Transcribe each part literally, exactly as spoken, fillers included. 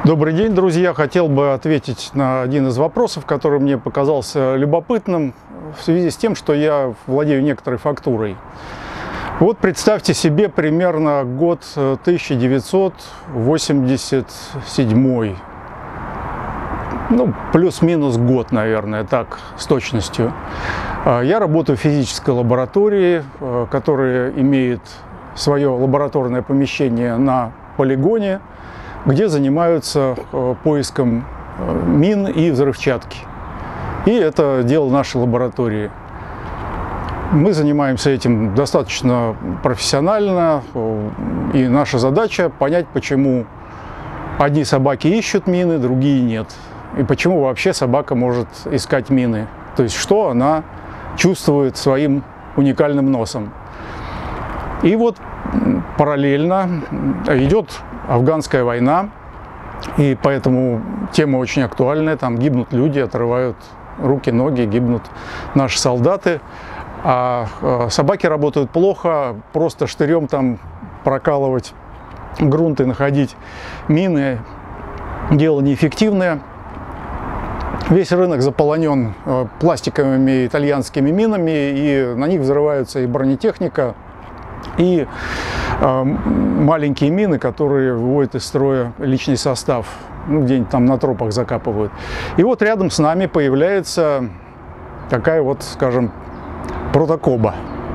Добрый день, друзья! Хотел бы ответить на один из вопросов, который мне показался любопытным в связи с тем, что я владею некоторой фактурой. Вот представьте себе примерно год тысяча девятьсот восемьдесят седьмой. Ну, плюс-минус год, наверное, так, с точностью. Я работаю в физической лаборатории, которая имеет свое лабораторное помещение на полигоне, где занимаются поиском мин и взрывчатки. И это дело нашей лаборатории. Мы занимаемся этим достаточно профессионально, и наша задача понять, почему одни собаки ищут мины, другие нет. И почему вообще собака может искать мины. То есть, что она чувствует своим уникальным носом. И вот параллельно идет афганская война, и поэтому тема очень актуальная. Там гибнут люди, отрывают руки, ноги, гибнут наши солдаты. А собаки работают плохо, просто штырем там прокалывать грунт и находить мины – дело неэффективное. Весь рынок заполонен пластиковыми итальянскими минами, и на них взрываются и бронетехника, и э, маленькие мины, которые выводят из строя личный состав, ну, где-нибудь там на тропах закапывают. И вот рядом с нами появляется такая вот, скажем, протокоба.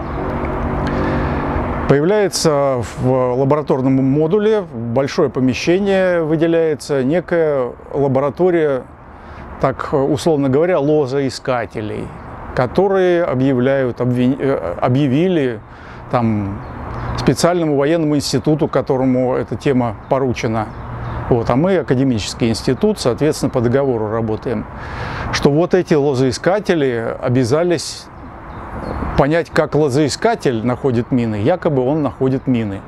Появляется в лабораторном модуле большое помещение, выделяется некая лаборатория, так условно говоря, лозоискателей, которые объявляют, обвин... объявили там специальному военному институту, которому эта тема поручена. Вот, а мы академический институт, соответственно, по договору работаем. Что вот эти лозоискатели обязались понять, как лозоискатель находит мины, якобы он находит мины.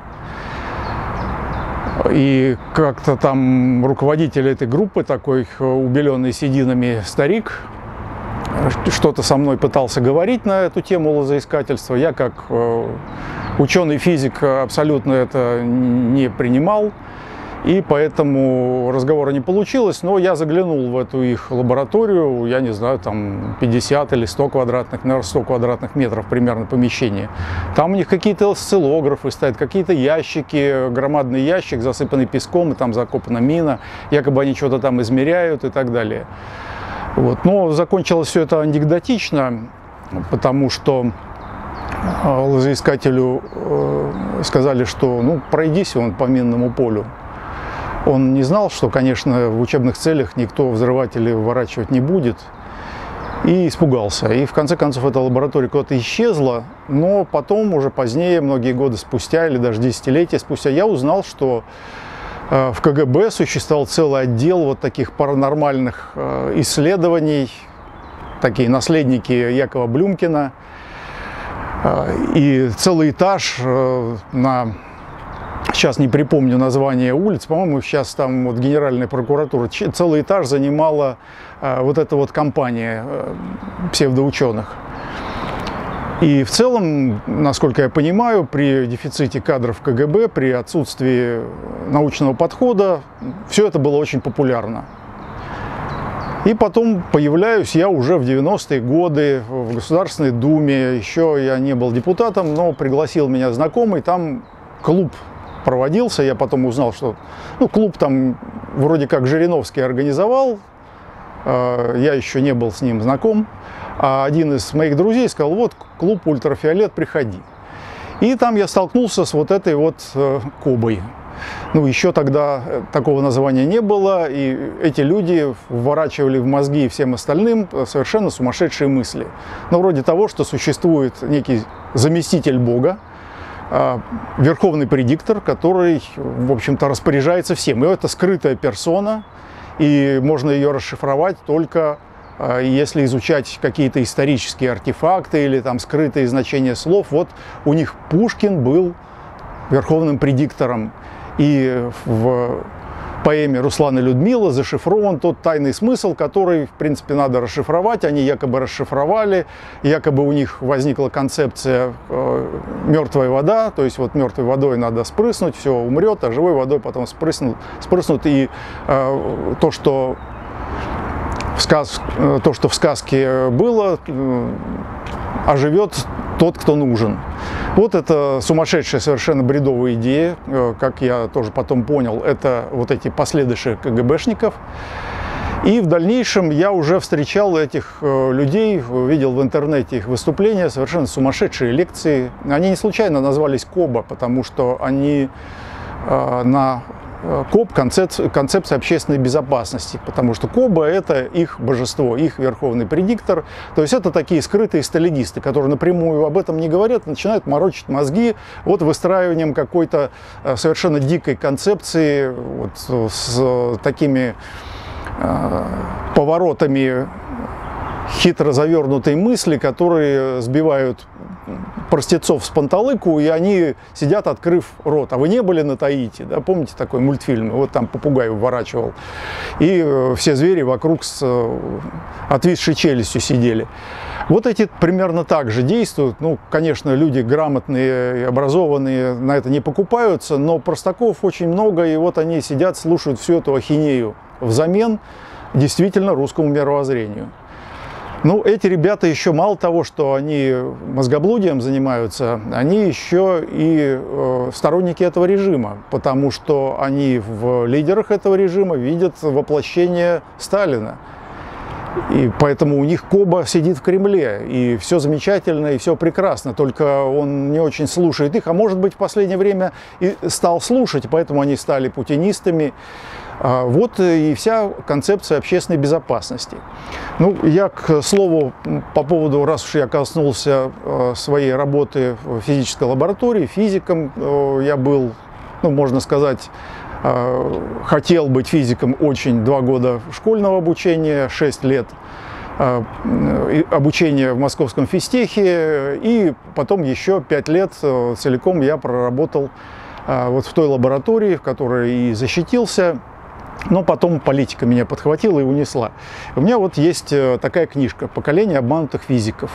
И как-то там руководитель этой группы, такой убеленный сединами старик, что-то со мной пытался говорить на эту тему лозоискательства. Я, как ученый-физик, абсолютно это не принимал, и поэтому разговора не получилось. Но я заглянул в эту их лабораторию, я не знаю, там пятьдесят или сто квадратных, наверное, сто квадратных метров примерно помещение. Там у них какие-то осциллографы стоят, какие-то ящики, громадный ящик, засыпанный песком, и там закопана мина, якобы они что-то там измеряют и так далее. Вот. Но закончилось все это анекдотично, потому что лозоискателю сказали, что ну, пройдись он по минному полю. Он не знал, что, конечно, в учебных целях никто взрыватели выворачивать не будет, и испугался. И в конце концов эта лаборатория куда-то исчезла, но потом, уже позднее, многие годы спустя, или даже десятилетия спустя, я узнал, что в ка гэ бэ существовал целый отдел вот таких паранормальных исследований, такие наследники Якова Блюмкина, и целый этаж на, сейчас не припомню название улиц, по-моему, сейчас там вот Генеральная прокуратура, целый этаж занимала вот эта вот компания псевдоученых. И в целом, насколько я понимаю, при дефиците кадров ка гэ бэ, при отсутствии научного подхода, все это было очень популярно. И потом появляюсь я уже в девяностые годы в Государственной Думе. Еще я не был депутатом, но пригласил меня знакомый. Там клуб проводился. Я потом узнал, что ну, клуб там вроде как Жириновский организовал. Я еще не был с ним знаком. А один из моих друзей сказал: вот клуб «Ультрафиолет, приходи». И там я столкнулся с вот этой вот э, Кобой. Ну, еще тогда такого названия не было, и эти люди вворачивали в мозги всем остальным совершенно сумасшедшие мысли. Ну, вроде того, что существует некий заместитель Бога, э, верховный предиктор, который, в общем-то, распоряжается всем. И это скрытая персона, и можно ее расшифровать только если изучать какие-то исторические артефакты или там скрытые значения слов. Вот у них Пушкин был верховным предиктором. И в поэме Руслан и Людмила зашифрован тот тайный смысл, который, в принципе, надо расшифровать. Они якобы расшифровали, якобы у них возникла концепция э, мертвая вода, то есть вот мертвой водой надо спрыснуть, все умрет, а живой водой потом спрыснут, спрыснут и э, то, что в сказ, то, что в сказке было, э, оживет тот, кто нужен. Вот это сумасшедшая, совершенно бредовая идея, как я тоже потом понял, это вот эти последующие КГБшников. И в дальнейшем я уже встречал этих людей, видел в интернете их выступления, совершенно сумасшедшие лекции. Они не случайно назвались КОБА, потому что они на КОБ – концепция, концепция общественной безопасности, потому что КОБА – это их божество, их верховный предиктор. То есть это такие скрытые сталинисты, которые напрямую об этом не говорят, начинают морочить мозги вот выстраиванием какой-то совершенно дикой концепции, вот, с такими э, поворотами хитро завернутой мысли, которые сбивают простецов с панталыку, и они сидят, открыв рот. А вы не были на Таити? Да? Помните такой мультфильм? Вот там попугай уворачивал. И все звери вокруг с отвисшей челюстью сидели. Вот эти примерно так же действуют. Ну, конечно, люди грамотные и образованные на это не покупаются, но простаков очень много, и вот они сидят, слушают всю эту ахинею взамен действительно русскому мировоззрению. Ну, эти ребята еще мало того, что они мозгоблудием занимаются, они еще и э, сторонники этого режима, потому что они в лидерах этого режима видят воплощение Сталина. И поэтому у них КОБА сидит в Кремле, и все замечательно, и все прекрасно, только он не очень слушает их, а может быть в последнее время и стал слушать, поэтому они стали путинистами. Вот и вся концепция общественной безопасности. Ну, я, к слову, по поводу, раз уж я коснулся своей работы в физической лаборатории, физиком я был, ну, можно сказать, хотел быть физиком очень два года школьного обучения, шесть лет обучения в московском физтехе, и потом еще пять лет целиком я проработал вот в той лаборатории, в которой и защитился. Но потом политика меня подхватила и унесла. У меня вот есть такая книжка «Поколение обманутых физиков».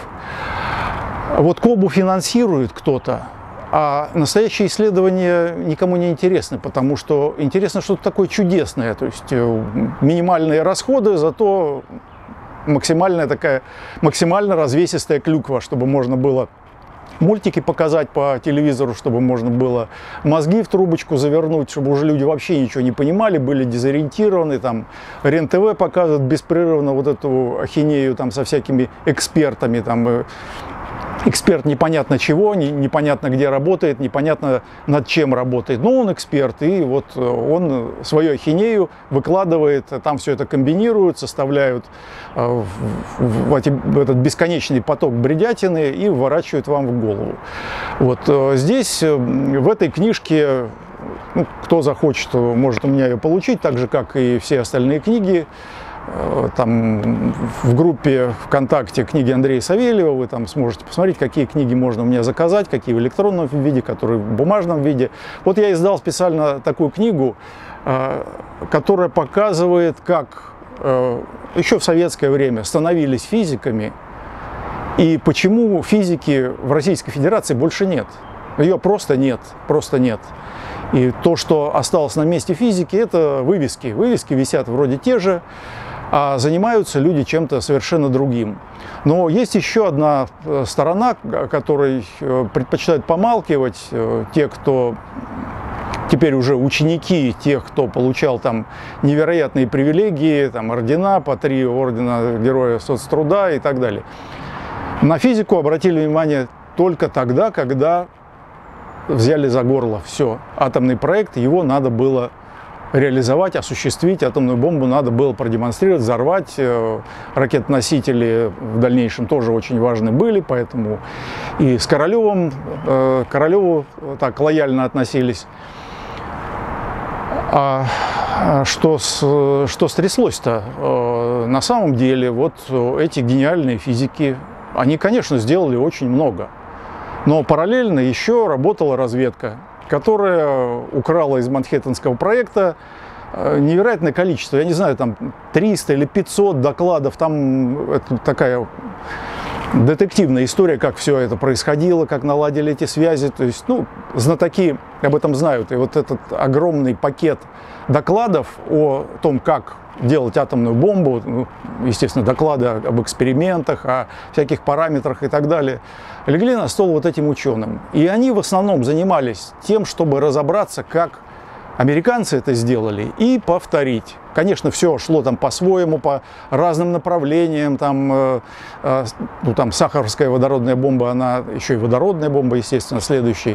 Вот КОБу финансирует кто-то, а настоящие исследования никому не интересны, потому что интересно что-то такое чудесное. То есть минимальные расходы, зато максимальная такая, максимально развесистая клюква, чтобы можно было мультики показать по телевизору, чтобы можно было мозги в трубочку завернуть, чтобы уже люди вообще ничего не понимали, были дезориентированы, там РЕН-ТВ показывает беспрерывно вот эту ахинею там со всякими экспертами, там эксперт непонятно чего, не, непонятно где работает, непонятно над чем работает, но он эксперт, и вот он свою ахинею выкладывает, там все это комбинируют, составляют в, в, эти, в этот бесконечный поток бредятины и вворачивают вам в голову. Вот здесь, в этой книжке, ну, кто захочет, может у меня ее получить, так же, как и все остальные книги. Там в группе ВКонтакте книги Андрея Савельева вы там сможете посмотреть, какие книги можно у меня заказать, какие в электронном виде, которые в бумажном виде. Вот я издал специально такую книгу, которая показывает, как еще в советское время становились физиками и почему физики в Российской Федерации больше нет. Ее просто нет, просто нет. И то, что осталось на месте физики, это вывески. Вывески висят вроде те же, а занимаются люди чем-то совершенно другим. Но есть еще одна сторона, о которой предпочитают помалкивать те, кто теперь уже ученики, тех, кто получал там невероятные привилегии, там ордена, по три ордена Героя соцтруда и так далее. На физику обратили внимание только тогда, когда взяли за горло все. Атомный проект, его надо было реализовать, осуществить. Атомную бомбу надо было продемонстрировать, взорвать. Ракетоносители в дальнейшем тоже очень важны были, поэтому и с Королевым, к Королеву так лояльно относились. А что, что стряслось-то? На самом деле, вот эти гениальные физики, они, конечно, сделали очень много. Но параллельно еще работала разведка, которая украла из Манхэттенского проекта невероятное количество, я не знаю, там триста или пятьсот докладов, там это такая детективная история, как все это происходило, как наладили эти связи, то есть, ну, знатоки об этом знают, и вот этот огромный пакет докладов о том, как делать атомную бомбу, ну, естественно, доклады об экспериментах, о всяких параметрах и так далее, легли на стол вот этим ученым. И они в основном занимались тем, чтобы разобраться, как американцы это сделали, и повторить. Конечно, все шло там по-своему, по разным направлениям. Там, э, э, ну, там сахаровская водородная бомба, она еще и водородная бомба, естественно, следующий,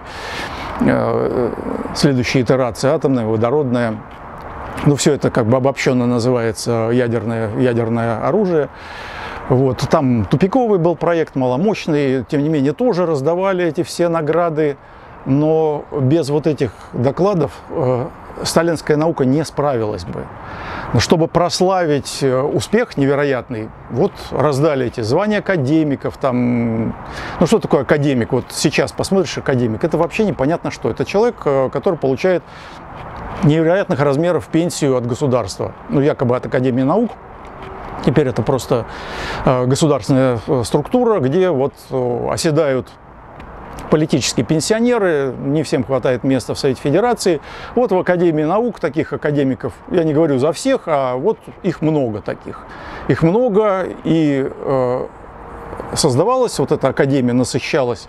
э, следующая итерация, атомная, водородная. Ну, все это как бы обобщенно называется ядерное, ядерное оружие. Вот. Там тупиковый был проект, маломощный, тем не менее тоже раздавали эти все награды. Но без вот этих докладов э, сталинская наука не справилась бы. Но чтобы прославить успех невероятный, вот раздали эти звания академиков. Там, ну что такое академик? Вот сейчас посмотришь академик, это вообще непонятно что. Это человек, который получает невероятных размеров пенсию от государства, ну якобы от Академии наук. Теперь это просто э, государственная структура, где вот э, оседают политические пенсионеры, не всем хватает места в Совете Федерации. Вот в Академии наук таких академиков, я не говорю за всех, а вот их много таких. Их много, и э, создавалась вот эта академия, насыщалась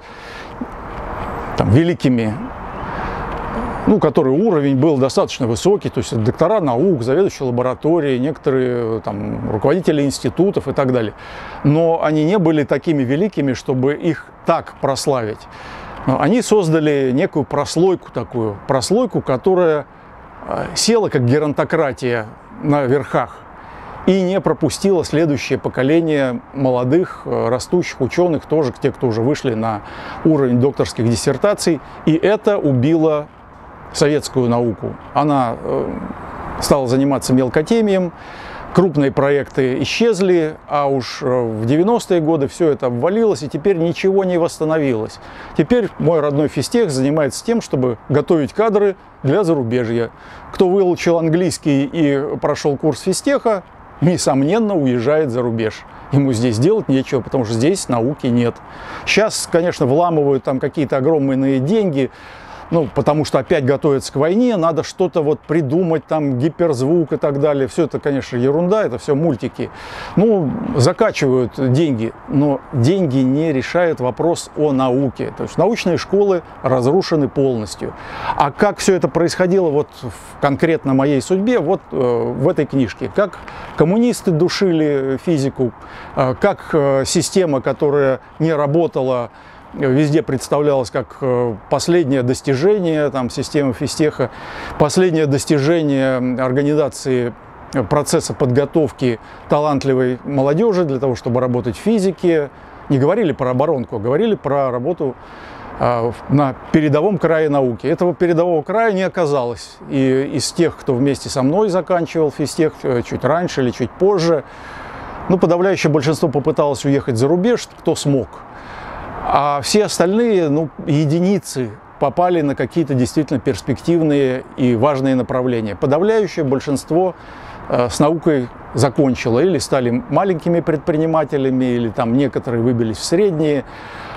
там великими, ну, который уровень был достаточно высокий, то есть доктора наук, заведующие лабораторией, некоторые там руководители институтов и так далее. Но они не были такими великими, чтобы их так прославить. Они создали некую прослойку такую, прослойку, которая села как геронтократия на верхах и не пропустила следующее поколение молодых, растущих ученых, тоже те, кто уже вышли на уровень докторских диссертаций, и это убило советскую науку. Она э, стала заниматься мелкотемием, крупные проекты исчезли, а уж в девяностые годы все это обвалилось, и теперь ничего не восстановилось. Теперь мой родной физтех занимается тем, чтобы готовить кадры для зарубежья. Кто выучил английский и прошел курс физтеха, несомненно, уезжает за рубеж. Ему здесь делать нечего, потому что здесь науки нет. Сейчас, конечно, вламывают там какие-то огромные деньги, ну, потому что опять готовятся к войне, надо что-то вот придумать, там, гиперзвук и так далее. Все это, конечно, ерунда, это все мультики. Ну, закачивают деньги, но деньги не решают вопрос о науке. То есть научные школы разрушены полностью. А как все это происходило вот в конкретно моей судьбе, вот э, в этой книжке. Как коммунисты душили физику, э, как э, система, которая не работала, везде представлялось как последнее достижение там, системы физтеха, последнее достижение организации процесса подготовки талантливой молодежи для того, чтобы работать в физике. Не говорили про оборонку, а говорили про работу а, на передовом крае науки. Этого передового края не оказалось. И из тех, кто вместе со мной заканчивал физтех чуть раньше или чуть позже, ну, подавляющее большинство попыталось уехать за рубеж, кто смог. А все остальные, ну, единицы попали на какие-то действительно перспективные и важные направления. Подавляющее большинство э, с наукой закончило или стали маленькими предпринимателями, или там некоторые выбились в средние.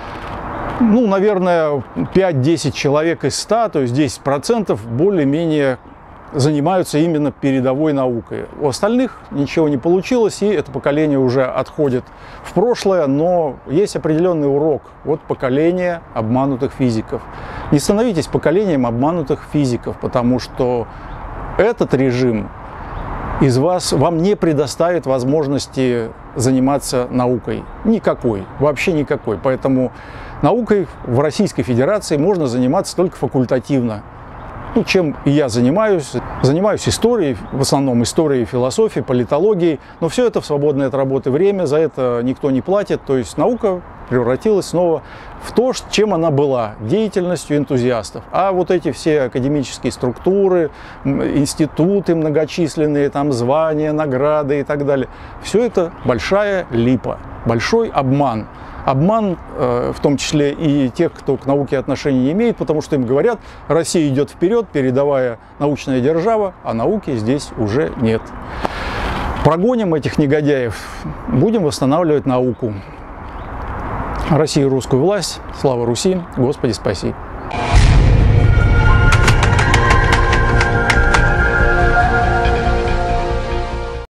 Ну, наверное, пять-десять человек из ста, то есть десять процентов более-менее занимаются именно передовой наукой. У остальных ничего не получилось, и это поколение уже отходит в прошлое, но есть определенный урок. Вот поколение обманутых физиков. Не становитесь поколением обманутых физиков, потому что этот режим из вас, вам не предоставит возможности заниматься наукой. Никакой, вообще никакой. Поэтому наукой в Российской Федерации можно заниматься только факультативно. Ну, чем и я занимаюсь. Занимаюсь историей, в основном историей, философией, политологией. Но все это в свободное от работы время, за это никто не платит. То есть наука превратилась снова в то, чем она была, деятельностью энтузиастов. А вот эти все академические структуры, институты многочисленные, там звания, награды и так далее, все это большая липа. большой обман. Обман, э, в том числе и тех, кто к науке отношения не имеет, потому что им говорят, Россия идет вперед, передовая научная держава, а науки здесь уже нет. Прогоним этих негодяев, будем восстанавливать науку. Россия, русскую власть, слава Руси, Господи спаси.